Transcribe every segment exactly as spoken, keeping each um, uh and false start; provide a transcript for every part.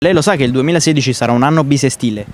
Lei lo sa che il duemilasedici sarà un anno bisestile?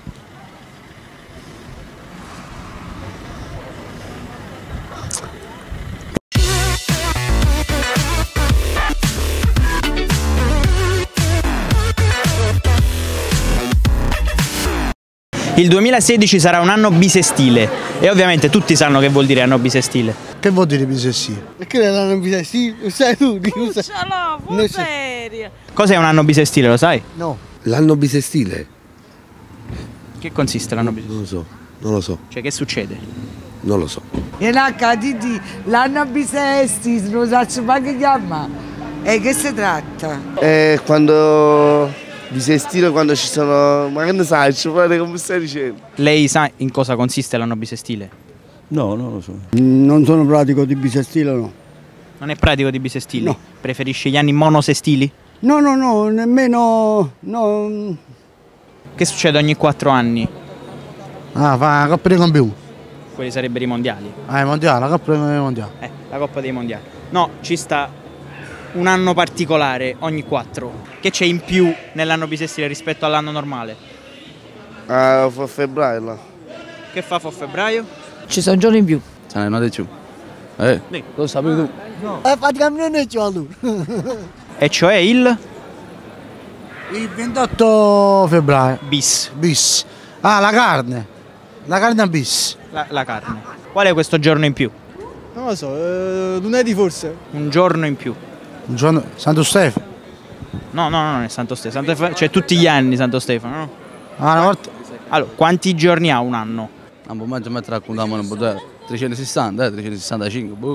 Il duemilasedici sarà un anno bisestile e ovviamente tutti sanno che vuol dire anno bisestile. Che vuol dire bisestile? Perché l'anno bisestile? Lo sai tu? Non ce l'ho, non seria. Cos'è un anno bisestile, lo sai? No. L'anno bisestile? Che consiste l'anno bisestile? Non lo so, non lo so. Cioè che succede? Non lo so. E accaditi l'anno bisestile, non so che chiama. E che si tratta? È quando bisestile, quando ci sono. Ma che ne sai, come stai dicendo? Lei sa in cosa consiste l'anno bisestile? No, non lo so. Non sono pratico di bisestile, no. Non è pratico di bisestili? No. Preferisce gli anni monosestili? No, no, no, nemmeno. No. Che succede ogni quattro anni? Ah, fa la Coppa dei Campioni. Quelli sarebbero i mondiali. Ah, è mondiale, la Coppa dei Mondiali. Eh, la Coppa dei Mondiali. No, ci sta un anno particolare ogni quattro. Che c'è in più nell'anno bisestile rispetto all'anno normale? Ah, fa febbraio là. Che fa for febbraio? Ci sono giorni in più. Se ne note più. Eh, Sì. lo sapevi tu. Eh, praticamente c'ho lui. E cioè il Il ventotto febbraio. bis, Bis. Ah, la carne. La carne a bis. la, la carne. Qual è questo giorno in più? Non lo so, eh, lunedì forse. Un giorno in più. Un giorno. Santo Stefano. No, no, no, non è Santo Stefano. Santo Stefano, cioè tutti gli anni Santo Stefano, no? Ah, una volta. Allora, quanti giorni ha un anno? Non può mangiare mettere a contare, non può dare. trecentosessanta, eh, trecentosessantacinque, boh.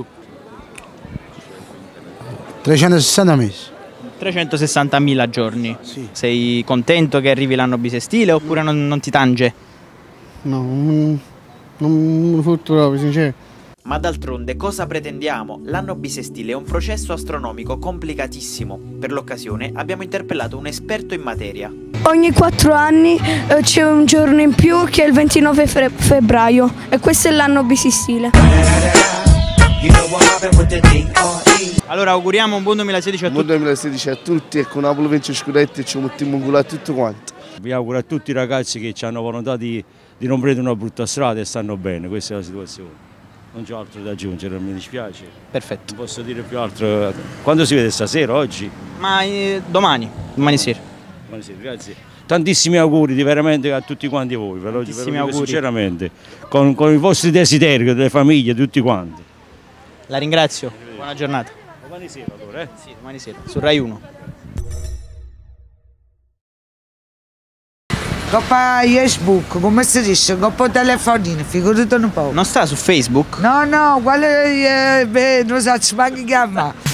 trecentosessanta mesi. trecentosessantamila giorni. Sì. Sei contento che arrivi l'anno bisestile oppure non, non ti tange? No, non, non mi fotto proprio, sincero. Ma d'altronde cosa pretendiamo? L'anno bisestile è un processo astronomico complicatissimo. Per l'occasione abbiamo interpellato un esperto in materia. Ogni quattro anni eh, c'è un giorno in più che è il ventinove fe- febbraio e questo è l'anno bisestile. Allora auguriamo un buon duemilasedici a Buon tutti. duemilasedici a tutti e con Napoli vince il scudetto e ci mettiamo in culo a tutti quanti. Vi auguro a tutti i ragazzi che hanno volontà di, di non prendere una brutta strada e stanno bene, questa è la situazione. Non c'ho altro da aggiungere, mi dispiace. Perfetto. Non posso dire più altro. Quando si vede stasera, oggi? Ma eh, domani, domani sera. Buonasera, grazie. Tantissimi auguri di veramente a tutti quanti voi, ve lo, ve lo Tantissimi dico auguri. sinceramente, con, con i vostri desideri, delle famiglie, tutti quanti. La ringrazio. Buona giornata. Domani sera allora, eh? Sì, domani sera, su Rai uno. Coppa Facebook, come si dice? Coppa telefonino, figurati un po'. Non sta su Facebook? No, no, quale eh, beh, non so, ci manca chiama.